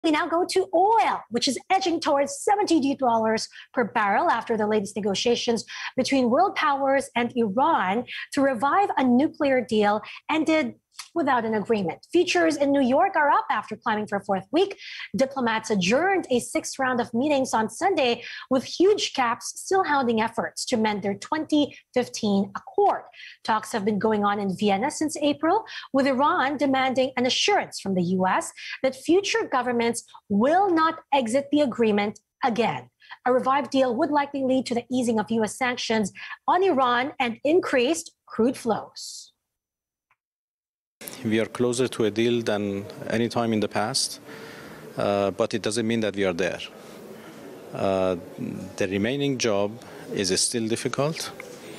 we now go to oil, which is edging towards $70 per barrel after the latest negotiations between world powers and Iran to revive a nuclear deal ended without an agreement. Futures in New York are up after climbing for a fourth week. Diplomats adjourned a sixth round of meetings on Sunday, with huge caps still hounding efforts to mend their 2015 accord. Talks have been going on in Vienna since April, with Iran demanding an assurance from the U.S. that future governments will not exit the agreement again. A revived deal would likely lead to the easing of U.S. sanctions on Iran and increased crude flows. We are closer to a deal than any time in the past, but it doesn't mean that we are there. The remaining job is still difficult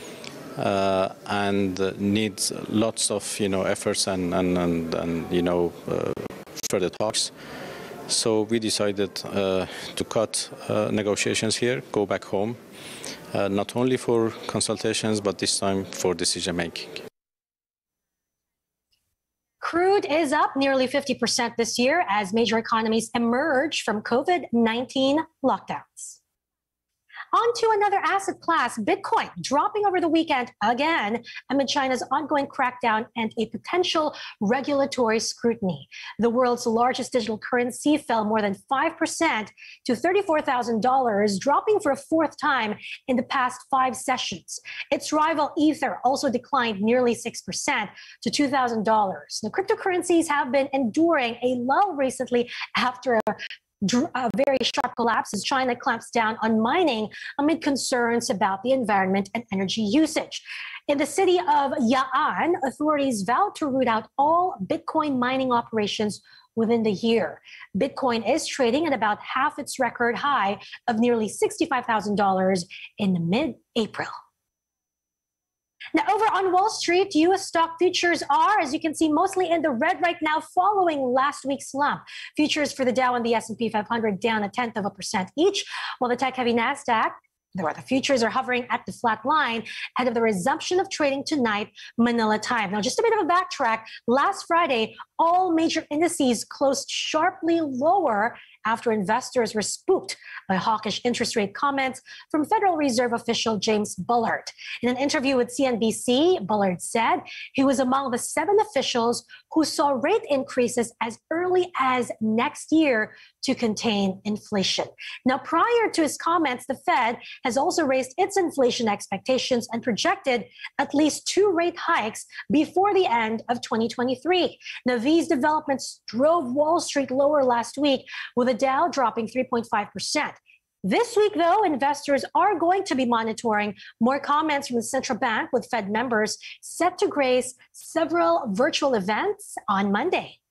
and needs lots of efforts and further talks. So we decided to cut negotiations here, go back home, not only for consultations, but this time for decision making. Crude is up nearly 50% this year as major economies emerge from COVID-19 lockdowns. On to another asset class, Bitcoin, dropping over the weekend again amid China's ongoing crackdown and a potential regulatory scrutiny. The world's largest digital currency fell more than 5% to $34,000, dropping for a fourth time in the past 5 sessions. Its rival Ether also declined nearly 6% to $2,000. The cryptocurrencies have been enduring a lull recently after a very sharp collapse as China clamps down on mining amid concerns about the environment and energy usage. In the city of Ya'an, authorities vowed to root out all Bitcoin mining operations within the year. Bitcoin is trading at about half its record high of nearly $65,000 in mid-April. Now, over on Wall Street, U.S. stock futures are, as you can see, mostly in the red right now following last week's slump. Futures for the Dow and the S&P 500 down 0.1% each, while the tech-heavy NASDAQ, the futures are hovering at the flat line ahead of the resumption of trading tonight, Manila time. Now, just a bit of a backtrack. Last Friday, all major indices closed sharply lower after investors were spooked by hawkish interest rate comments from Federal Reserve official James Bullard. In an interview with CNBC, Bullard said he was among the 7 officials who saw rate increases as early as next year to contain inflation. Now, prior to his comments, the Fed has also raised its inflation expectations and projected at least 2 rate hikes before the end of 2023. Now, these developments drove Wall Street lower last week, with the Dow dropping 3.5%. This week, though, investors are going to be monitoring more comments from the central bank, with Fed members set to grace several virtual events on Monday.